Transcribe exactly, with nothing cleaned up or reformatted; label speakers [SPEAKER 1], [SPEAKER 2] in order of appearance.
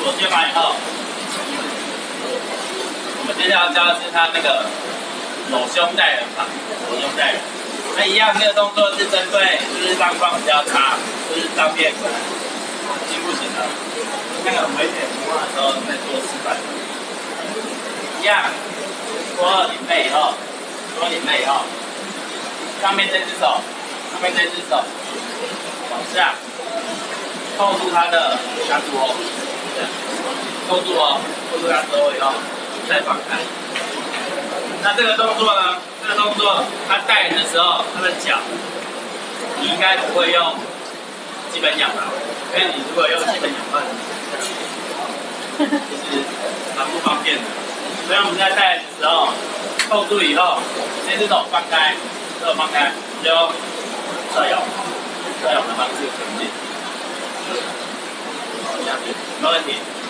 [SPEAKER 1] 左肩完以后，我们接下来教的是他那个搂胸带人法，搂胸带人。那一样，这个动作是针对就是状况比较差，就是当面已经不行了，那个很危险情况的时候再做示范。一样，搓领背以后，搓领背以后，上面这只手，上面这只手往下扣住他的下肚哦，扣住哦，扣住他之后以后再放开。那这个动作呢？这个动作，他带人的时候，他的脚，你应该不会用基本仰吧？因为你如果用基本仰的话，就是蛮不方便的。所以我们在带人的时候，扣住以后，先这种放开，这种放开，就侧摇，侧摇的方式前进，下去，没问题。